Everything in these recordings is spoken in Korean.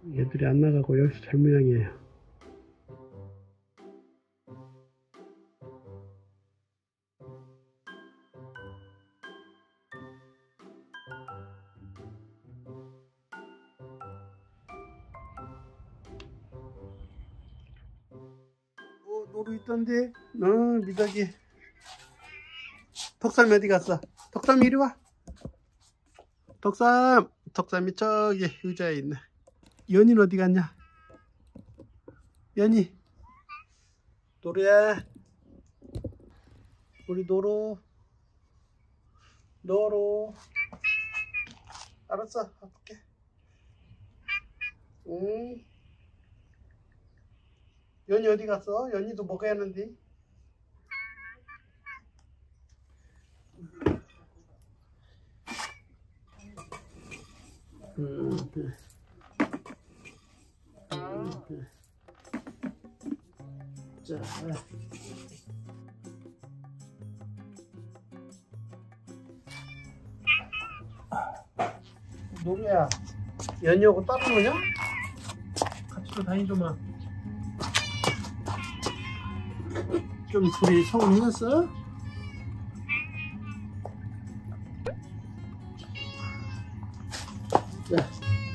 얘들이 안 나가고 여기서 잘 모양이에요. 노루 있던데? 미덕이. 덕삼이 어디 갔어? 덕삼이 이리 와. 덕삼이 저기 의자에 있네. 연이는 어디 갔냐? 연이. 노루야. 우리 노루. 알았어, 아플게. 응. 연이 어디 갔어? 연이도 먹어야 하는데. 그래. 자. 노루야, 연이하고 따로 노냐? 같이 다니더만. 좀 둘이 성공했어? 자.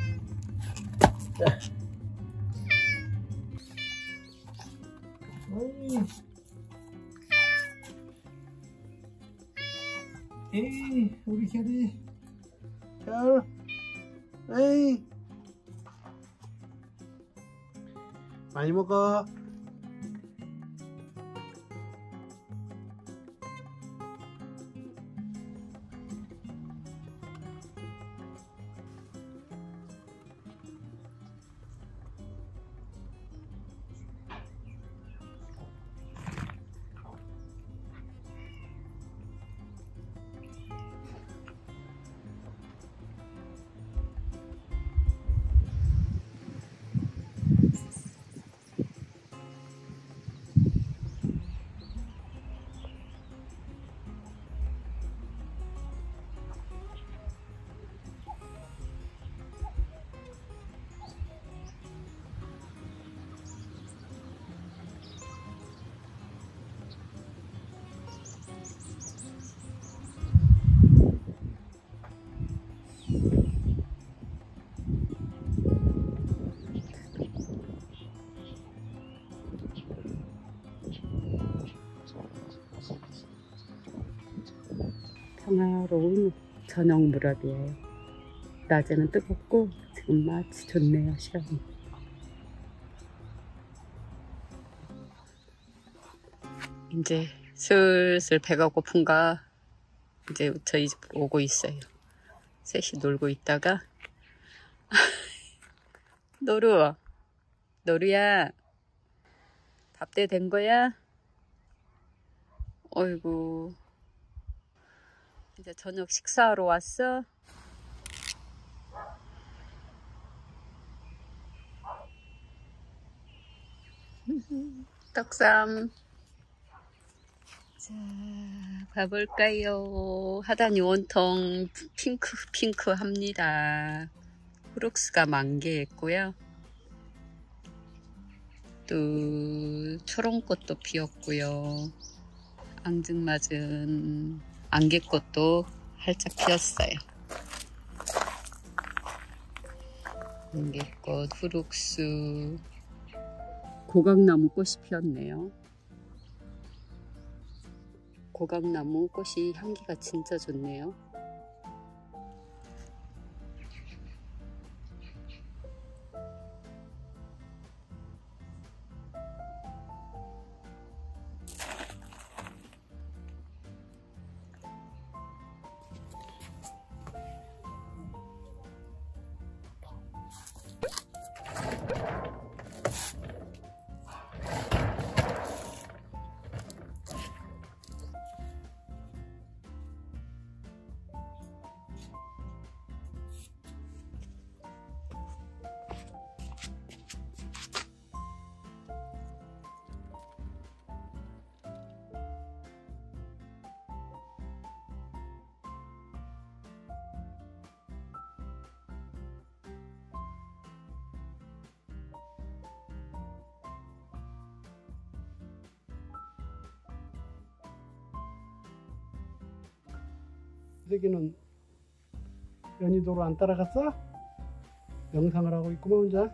에이, 우리 별이. 별. 에이. 많이 먹어. 평화로운 저녁 무렵이에요. 낮에는 뜨겁고 지금 마치 좋네요, 시간이. 이제 슬슬 배가 고픈가 이제 저희 집 오고 있어요. 셋이 놀고 있다가 노루야, 밥 때 된 거야? 어이구, 이제 저녁 식사하러 왔어? 떡삼. 자, 가볼까요? 하단이 온통 핑크 합니다. 후룩스가 만개했고요. 또 초롱꽃도 피었고요. 앙증맞은 안개꽃도 활짝 피었어요. 안개꽃, 후룩스, 고각나무 꽃이 피었네요. 고각나무 꽃이 향기가 진짜 좋네요. 구석이는 연희도로 안 따라갔어? 명상을 하고 있구만 혼자.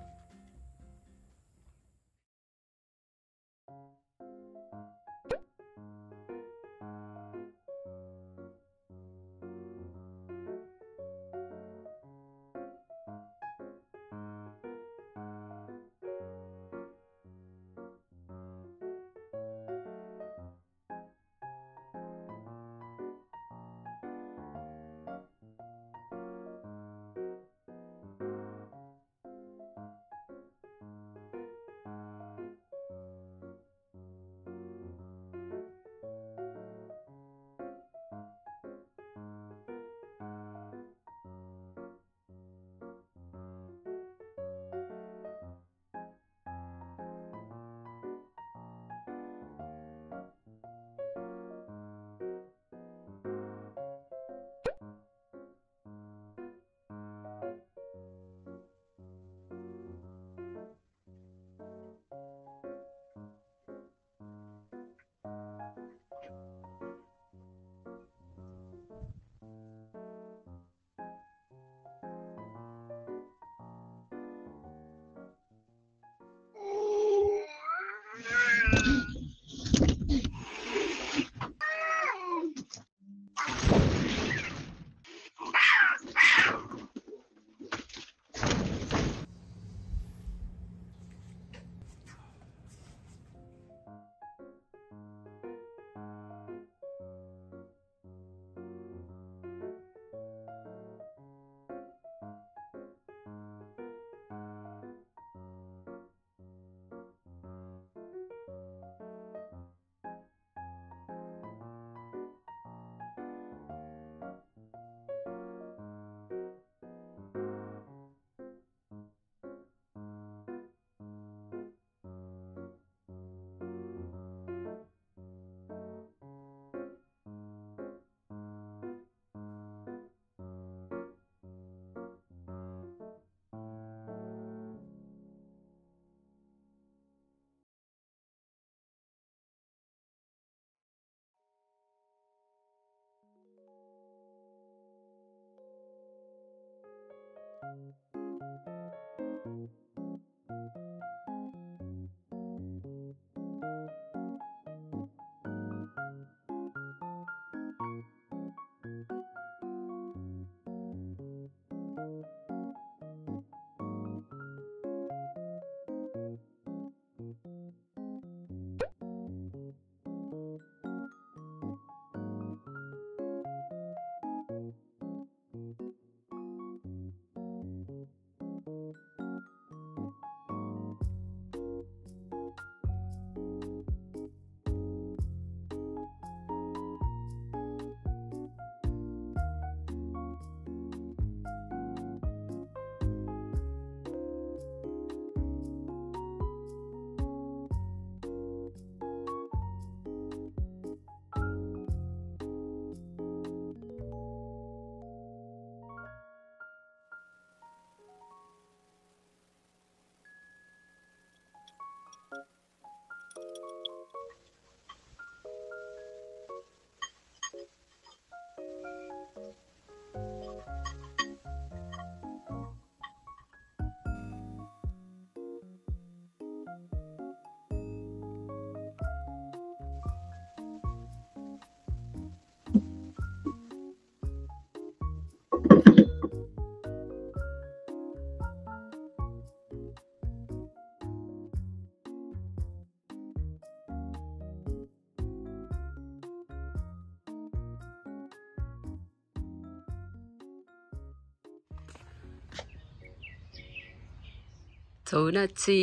좋은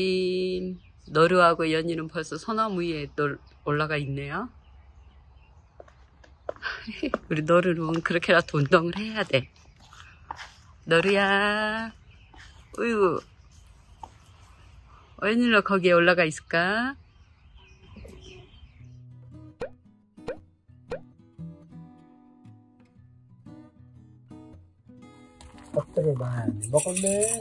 아침. 너르하고 연희는 벌써 소나무 위에 올라가 있네요. 우리 너르는 그렇게라도 운동을 해야 돼. 너르야, 어이구, 웬일로 거기에 올라가 있을까? 밥들을 많이 먹었네.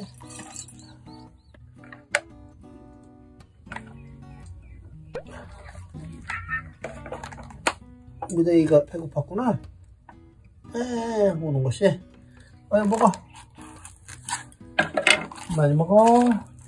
무대이가 배고팠구나. 먹는 것이. 먹어. 많이 먹어.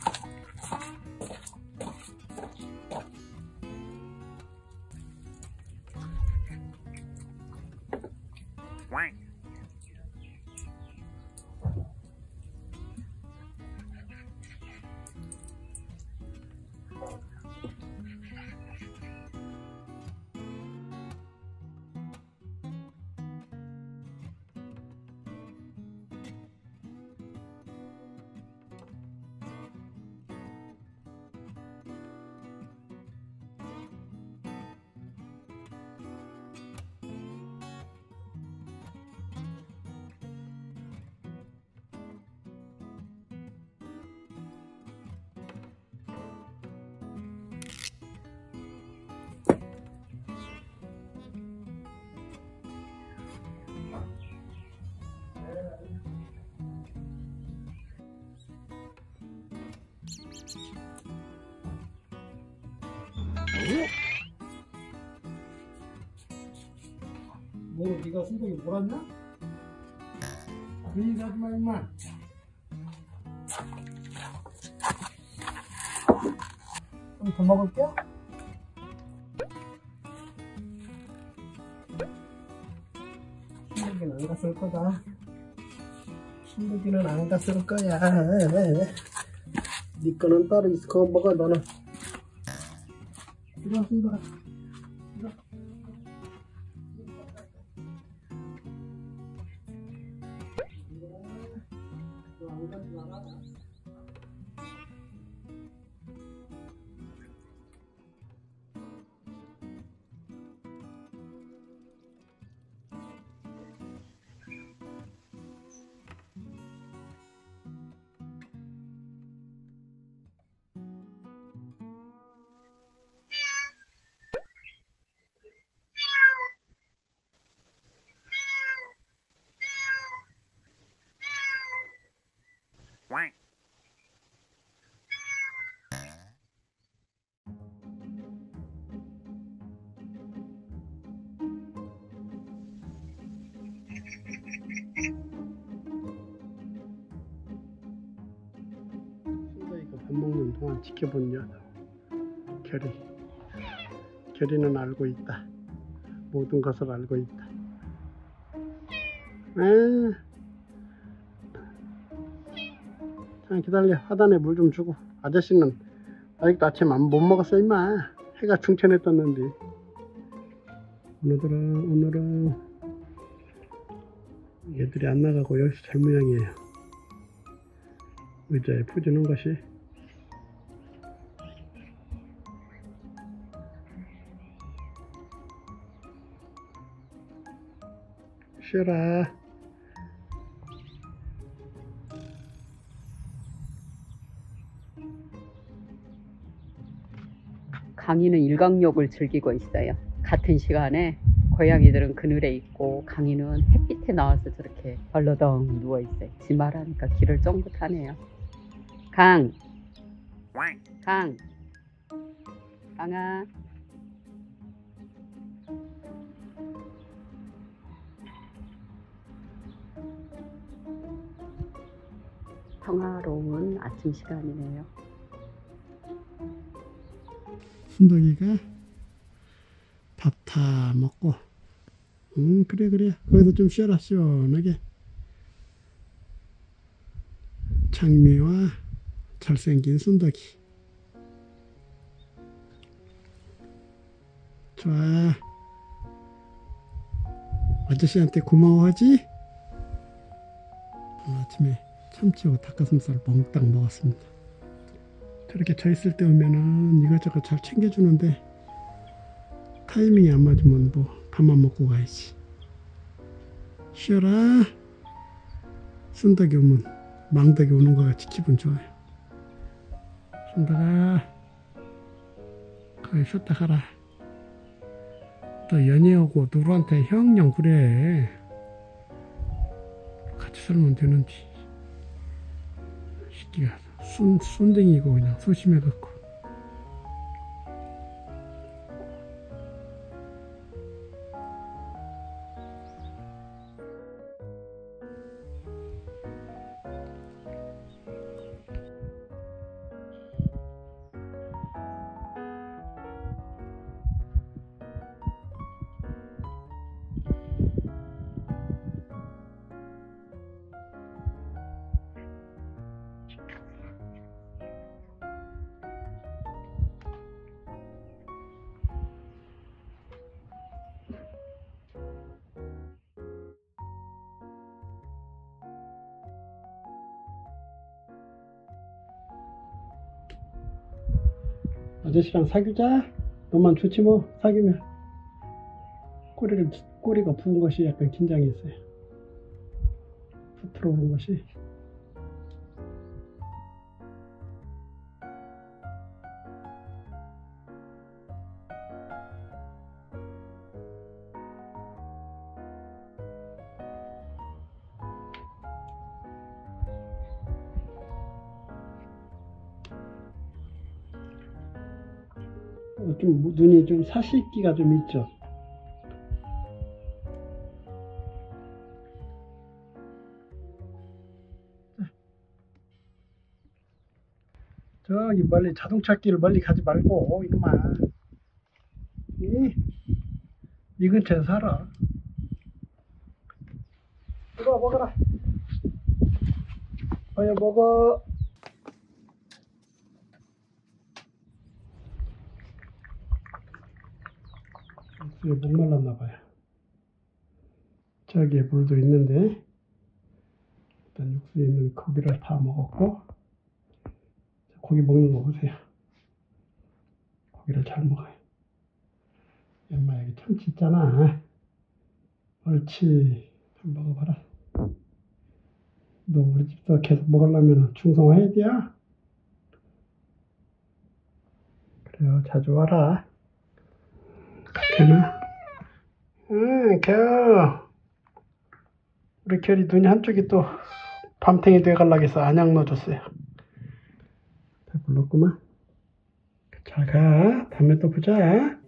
뭐 네가 순둥이 몰았냐? 괜히 가지마 임마. 좀 더 먹을게. 순둥이는 안 갔을 거다. 순둥이는 안 갔을 거야. 네 거는 따로 있어. 그거 먹어 너는. 이리 와 순둥아. 이리 와. 순둥이가 밥 먹는 동안 지켜본 녀석 결이는 알고 있다. 모든 것을 알고 있다. 잠깐 기다려. 하단에 물 좀 주고. 아저씨는 아직도 아침 못 먹었어 임마. 해가 충천에 떴는데. 오늘은 얘들이 안 나가고 여기서 잘 모양이에요. 의자에 푸주는 것이. 쉬어라. 강이는 일광욕을 즐기고 있어요. 같은 시간에 고양이들은 그늘에 있고 강이는 햇빛에 나와서 저렇게 벌러덩 누워있어요. 지 말하니까 귀를 쫑긋하네요. 강아. 평화로운 아침 시간이네요. 순둥이가 밥 다 먹고. 그래. 거기서 좀 쉬어라. 시원하게. 장미와 잘생긴 순둥이. 좋아. 아저씨한테 고마워하지? 오늘 아침에 참치하고 닭가슴살 몽땅 먹었습니다. 저렇게 저 있을 때 오면은 이것저것 잘 챙겨주는데 타이밍이 안 맞으면 뭐 밥만 먹고 가야지. 쉬어라. 순덕이 오면 망덕이 오는 것 같이 기분 좋아요. 순덕아, 거기 쉬었다 가라. 또 연희하고 누구한테 형령 그래. 같이 살면 되는지. 새끼가 순댕이고 그냥 소심해갖고. 아저씨랑 사귀자. 너만 좋지 뭐. 사귀면. 꼬리가 부은 것이 약간 긴장이 있어요. 푹 들어오는 것이. 좀 눈이 좀 사실기가 좀 있죠. 저기 멀리 자동차 길 멀리 가지 말고 이놈아. 이 근처에 살아. 이거 먹어라. 어여 먹어. 육수에 목말랐나봐요. 저기에 물도 있는데 일단 육수에 있는 고기를 다 먹었고, 고기 먹는 거 보세요. 고기를 잘 먹어요. 엄마 여기 참치 있잖아. 옳지. 한번 먹어봐라. 너 우리 집도 계속 먹으려면 충성해야 돼. 그래요. 자주 와라. 걔나? 응, 겨우. 우리 결이 눈이 한쪽이 또 밤탱이 돼가려고 안약 넣어줬어요. 배불렀구만. 잘 가. 다음에 또 보자.